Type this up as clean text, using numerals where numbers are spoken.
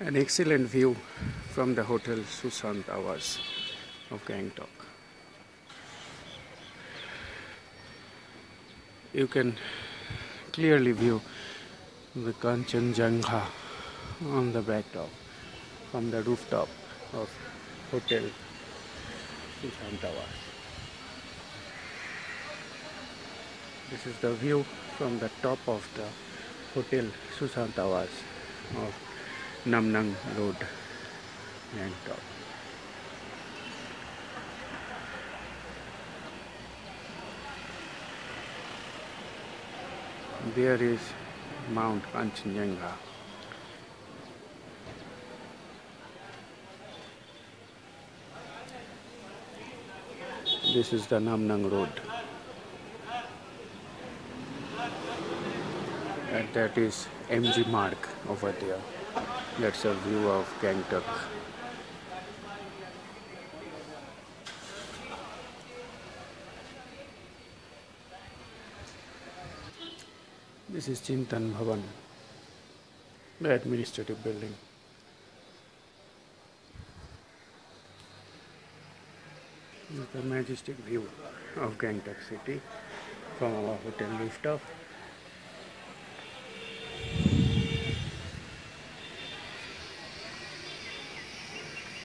An excellent view from the Hotel Sushanta Awas of Gangtok. You can clearly view the Kanchenjungha on the backdrop from the rooftop of Hotel Sushanta Awas. This is the view from the top of the Hotel Sushanta Awas of Namnang Road, Gangtok. There is Mount Kanchenjungha. This is the Namnang Road. And that is Marg over there. That's a view of Gangtok. This is Chintan Bhawan, the administrative building. This is the majestic view of Gangtok city from our hotel rooftop.